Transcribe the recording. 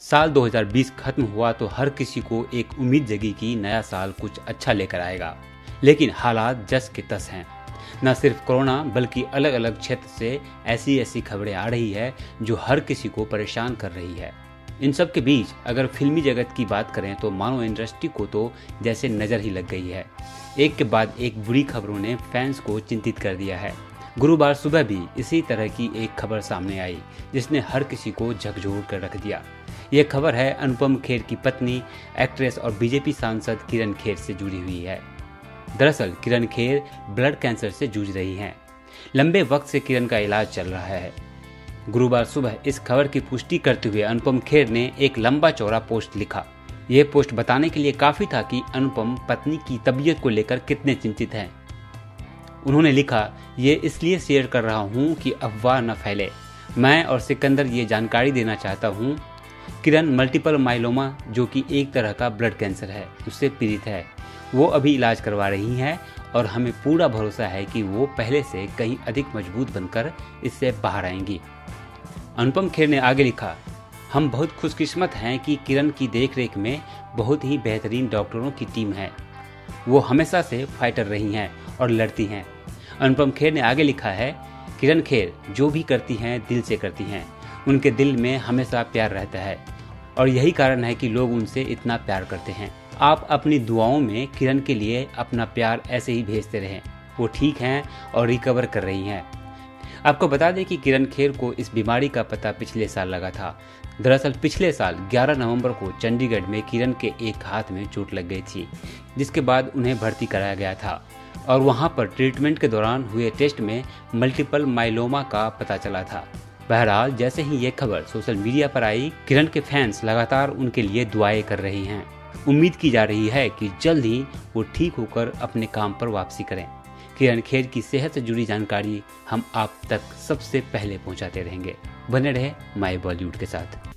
साल 2020 खत्म हुआ तो हर किसी को एक उम्मीद जगी कि नया साल कुछ अच्छा लेकर आएगा, लेकिन हालात जस के तस हैं। न सिर्फ कोरोना बल्कि अलग अलग क्षेत्र से ऐसी खबरें आ रही है जो हर किसी को परेशान कर रही है। इन सब के बीच अगर फिल्मी जगत की बात करें तो मानो इंडस्ट्री को तो जैसे नज़र ही लग गई है। एक के बाद एक बुरी खबरों ने फैंस को चिंतित कर दिया है। गुरुवार सुबह भी इसी तरह की एक खबर सामने आई जिसने हर किसी को झकझोर कर रख दिया। ये खबर है अनुपम खेर की पत्नी, एक्ट्रेस और बीजेपी सांसद किरण खेर से जुड़ी हुई है। दरअसल किरण खेर ब्लड कैंसर से जूझ रही हैं। लंबे वक्त से किरण का इलाज चल रहा है। गुरुवार सुबह इस खबर की पुष्टि करते हुए अनुपम खेर ने एक लंबा चौड़ा पोस्ट लिखा। यह पोस्ट बताने के लिए काफी था कि अनुपम पत्नी की तबीयत को लेकर कितने चिंतित हैं। उन्होंने लिखा, ये इसलिए शेयर कर रहा हूँ कि अफवाह न फैले। मैं और सिकंदर ये जानकारी देना चाहता हूँ। किरण मल्टीपल माइलोमा जो कि एक तरह का ब्लड कैंसर है उससे पीड़ित है। वो अभी इलाज करवा रही हैं और हमें पूरा भरोसा है कि वो पहले से कहीं अधिक मजबूत बनकर इससे बाहर आएंगी। अनुपम खेर ने आगे लिखा, हम बहुत खुशकिस्मत हैं कि किरण की देखरेख में बहुत ही बेहतरीन डॉक्टरों की टीम है। वो हमेशा से फाइटर रही हैं और लड़ती हैं। अनुपम खेर ने आगे लिखा है, किरण खेर जो भी करती हैं दिल से करती हैं। उनके दिल में हमेशा प्यार रहता है और यही कारण है कि लोग उनसे इतना प्यार करते हैं। आप अपनी दुआओं में किरण के लिए अपना प्यार ऐसे ही भेजते रहें। वो ठीक हैं और रिकवर कर रही हैं। आपको बता दें कि किरण खेर को इस बीमारी का पता पिछले साल लगा था। दरअसल पिछले साल 11 नवंबर को चंडीगढ़ में किरण के एक हाथ में चोट लग गई थी, जिसके बाद उन्हें भर्ती कराया गया था और वहां पर ट्रीटमेंट के दौरान हुए टेस्ट में मल्टीपल माइलोमा का पता चला था। बहरहाल जैसे ही ये खबर सोशल मीडिया पर आई, किरण के फैंस लगातार उनके लिए दुआएं कर रहे हैं। उम्मीद की जा रही है कि जल्द ही वो ठीक होकर अपने काम पर वापसी करें। किरण खेर की सेहत से जुड़ी जानकारी हम आप तक सबसे पहले पहुंचाते रहेंगे। बने रहे माय बॉलीवुड के साथ।